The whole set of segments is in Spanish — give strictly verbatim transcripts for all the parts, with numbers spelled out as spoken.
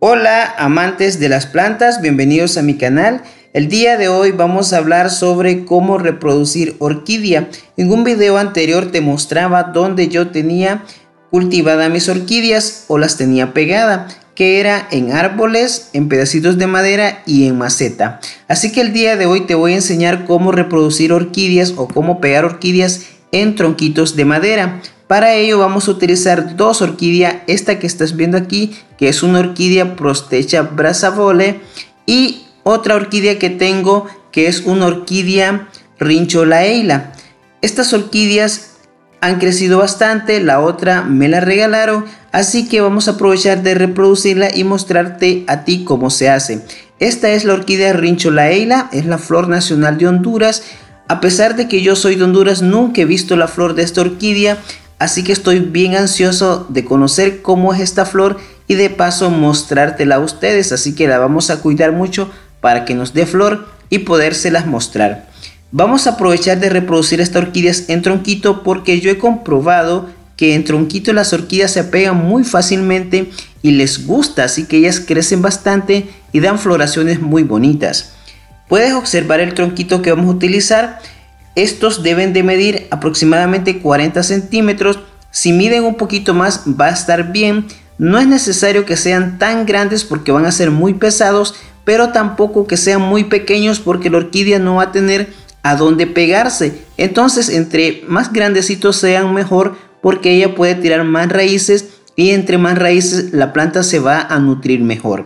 Hola amantes de las plantas, bienvenidos a mi canal. El día de hoy vamos a hablar sobre cómo reproducir orquídea. En un video anterior te mostraba dónde yo tenía cultivada mis orquídeas o las tenía pegada, que era en árboles, en pedacitos de madera y en maceta. Así que el día de hoy te voy a enseñar cómo reproducir orquídeas o cómo pegar orquídeas en tronquitos de madera. Para ello vamos a utilizar dos orquídeas, esta que estás viendo aquí, que es una orquídea Prostecha brassavola, y otra orquídea que tengo, que es una orquídea Rincho Laela. Estas orquídeas han crecido bastante, la otra me la regalaron, así que vamos a aprovechar de reproducirla y mostrarte a ti cómo se hace. Esta es la orquídea Rincho Laela, es la flor nacional de Honduras. A pesar de que yo soy de Honduras, nunca he visto la flor de esta orquídea, así que estoy bien ansioso de conocer cómo es esta flor y de paso mostrártela a ustedes, así que la vamos a cuidar mucho para que nos dé flor y podérselas mostrar. Vamos a aprovechar de reproducir estas orquídeas en tronquito porque yo he comprobado que en tronquito las orquídeas se pegan muy fácilmente y les gusta, así que ellas crecen bastante y dan floraciones muy bonitas. Puedes observar el tronquito que vamos a utilizar. Estos deben de medir aproximadamente cuarenta centímetros. Si miden un poquito más va a estar bien. No es necesario que sean tan grandes porque van a ser muy pesados, pero tampoco que sean muy pequeños porque la orquídea no va a tener a dónde pegarse. Entonces entre más grandecitos sean mejor porque ella puede tirar más raíces y entre más raíces la planta se va a nutrir mejor.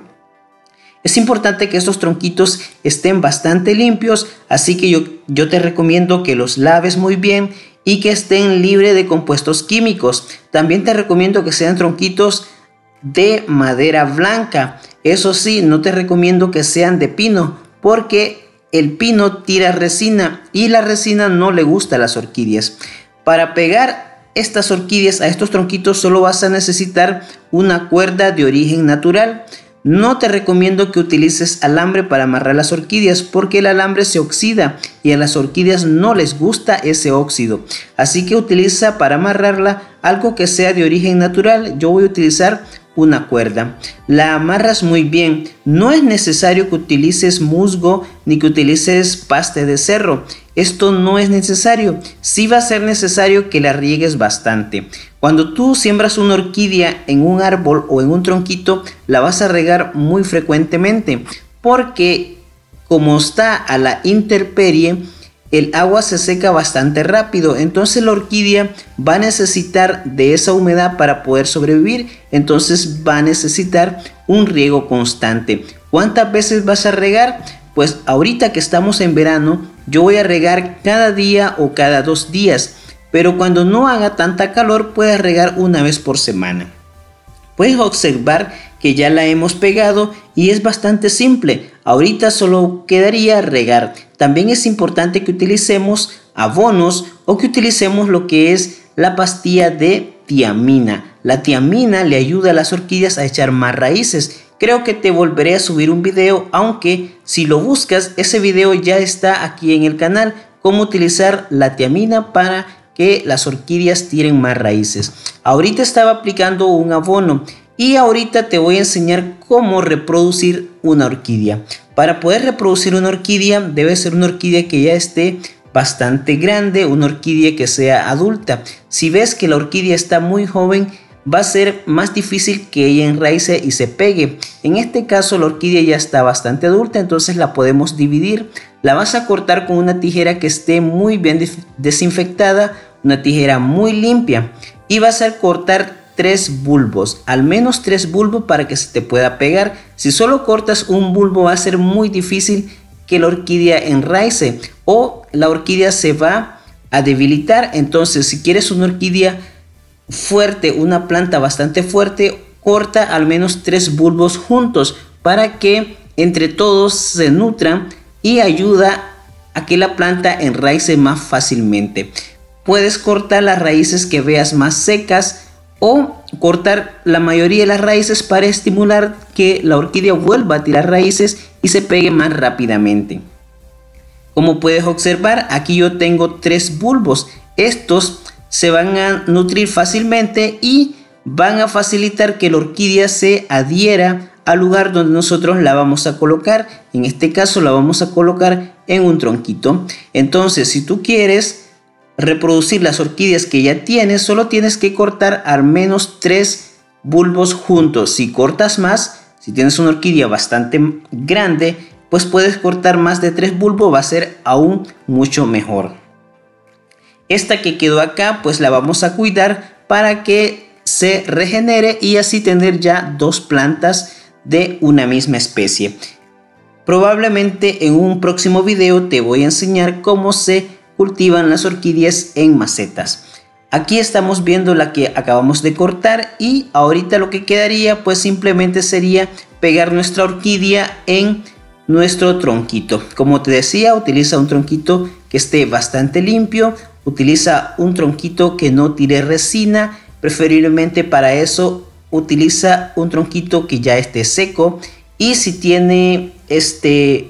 Es importante que estos tronquitos estén bastante limpios, así que yo, yo te recomiendo que los laves muy bien y que estén libres de compuestos químicos. También te recomiendo que sean tronquitos de madera blanca. Eso sí, no te recomiendo que sean de pino, porque el pino tira resina y la resina no le gusta a las orquídeas. Para pegar estas orquídeas a estos tronquitos solo vas a necesitar una cuerda de origen natural. No te recomiendo que utilices alambre para amarrar las orquídeas porque el alambre se oxida y a las orquídeas no les gusta ese óxido. Así que utiliza para amarrarla algo que sea de origen natural. Yo voy a utilizar una cuerda. La amarras muy bien. No es necesario que utilices musgo ni que utilices paste de cerro. Esto no es necesario. Sí va a ser necesario que la riegues bastante. Cuando tú siembras una orquídea en un árbol o en un tronquito, la vas a regar muy frecuentemente porque como está a la intemperie, el agua se seca bastante rápido, entonces la orquídea va a necesitar de esa humedad para poder sobrevivir, entonces va a necesitar un riego constante. ¿Cuántas veces vas a regar? Pues ahorita que estamos en verano, yo voy a regar cada día o cada dos días, pero cuando no haga tanta calor puedes regar una vez por semana. Puedes observar que ya la hemos pegado y es bastante simple. Ahorita solo quedaría regar. También es importante que utilicemos abonos o que utilicemos lo que es la pastilla de tiamina. La tiamina le ayuda a las orquídeas a echar más raíces. Creo que te volveré a subir un video, aunque si lo buscas, ese video ya está aquí en el canal, cómo utilizar la tiamina para que las orquídeas tiren más raíces. Ahorita estaba aplicando un abono y ahorita te voy a enseñar cómo reproducir una orquídea. Para poder reproducir una orquídea debe ser una orquídea que ya esté bastante grande, una orquídea que sea adulta. Si ves que la orquídea está muy joven, va a ser más difícil que ella enraice y se pegue. En este caso la orquídea ya está bastante adulta, entonces la podemos dividir. La vas a cortar con una tijera que esté muy bien desinfectada, una tijera muy limpia, y vas a cortar tres bulbos, al menos tres bulbos para que se te pueda pegar. Si solo cortas un bulbo va a ser muy difícil que la orquídea enraice o la orquídea se va a debilitar. Entonces si quieres una orquídea fuerte, una planta bastante fuerte, corta al menos tres bulbos juntos para que entre todos se nutran y ayuda a que la planta enraice más fácilmente. Puedes cortar las raíces que veas más secas o cortar la mayoría de las raíces para estimular que la orquídea vuelva a tirar raíces y se pegue más rápidamente. Como puedes observar, aquí yo tengo tres bulbos. Estos se van a nutrir fácilmente y van a facilitar que la orquídea se adhiera al lugar donde nosotros la vamos a colocar. En este caso la vamos a colocar en un tronquito. Entonces, si tú quieres reproducir las orquídeas que ya tienes, solo tienes que cortar al menos tres bulbos juntos. Si cortas más, si tienes una orquídea bastante grande, pues puedes cortar más de tres bulbos, va a ser aún mucho mejor. Esta que quedó acá, pues la vamos a cuidar para que se regenere y así tener ya dos plantas de una misma especie. Probablemente en un próximo video te voy a enseñar cómo se cultivan las orquídeas en macetas. Aquí estamos viendo la que acabamos de cortar y ahorita lo que quedaría pues simplemente sería pegar nuestra orquídea en nuestro tronquito. Como te decía, utiliza un tronquito que esté bastante limpio, utiliza un tronquito que no tire resina, preferiblemente para eso utiliza un tronquito que ya esté seco, y si tiene este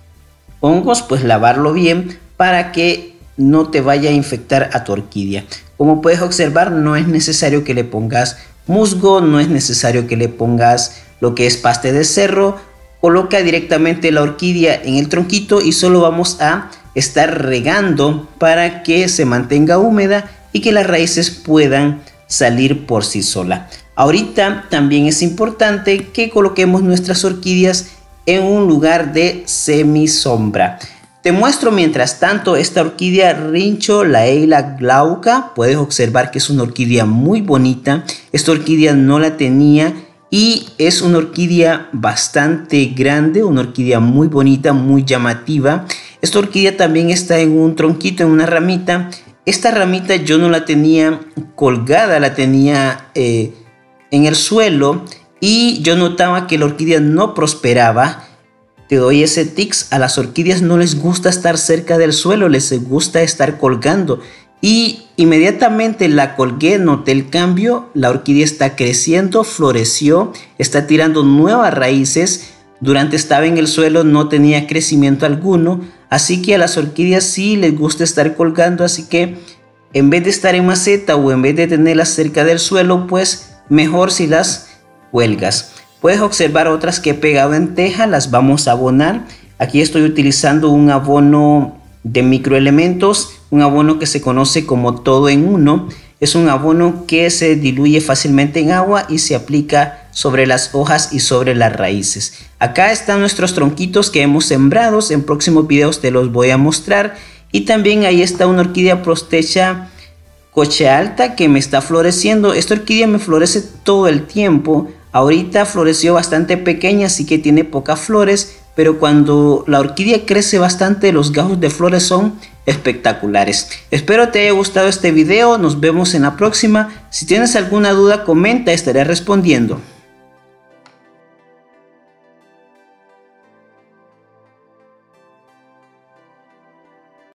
hongos pues lavarlo bien para que no te vaya a infectar a tu orquídea. Como puedes observar, no es necesario que le pongas musgo, no es necesario que le pongas lo que es paste de cerro. Coloca directamente la orquídea en el tronquito y solo vamos a estar regando para que se mantenga húmeda y que las raíces puedan salir por sí sola. Ahorita también es importante que coloquemos nuestras orquídeas en un lugar de semisombra. Te muestro mientras tanto esta orquídea Rincho Laela Glauca. Puedes observar que es una orquídea muy bonita. Esta orquídea no la tenía y es una orquídea bastante grande, una orquídea muy bonita, muy llamativa. Esta orquídea también está en un tronquito, en una ramita. Esta ramita yo no la tenía colgada, la tenía eh, en el suelo y yo notaba que la orquídea no prosperaba. Te doy ese tips: a las orquídeas no les gusta estar cerca del suelo, les gusta estar colgando. Y inmediatamente la colgué, noté el cambio, la orquídea está creciendo, floreció, está tirando nuevas raíces. Durante estaba en el suelo no tenía crecimiento alguno, así que a las orquídeas sí les gusta estar colgando, así que en vez de estar en maceta o en vez de tenerlas cerca del suelo, pues mejor si las cuelgas. Puedes observar otras que he pegado en teja, las vamos a abonar. Aquí estoy utilizando un abono de microelementos, un abono que se conoce como todo en uno. Es un abono que se diluye fácilmente en agua y se aplica sobre las hojas y sobre las raíces. Acá están nuestros tronquitos que hemos sembrado, en próximos videos te los voy a mostrar. Y también ahí está una orquídea Prostecha Coche Alta que me está floreciendo. Esta orquídea me florece todo el tiempo. Ahorita floreció bastante pequeña, así que tiene pocas flores, pero cuando la orquídea crece bastante, los gajos de flores son espectaculares. Espero te haya gustado este video, nos vemos en la próxima. Si tienes alguna duda, comenta, estaré respondiendo.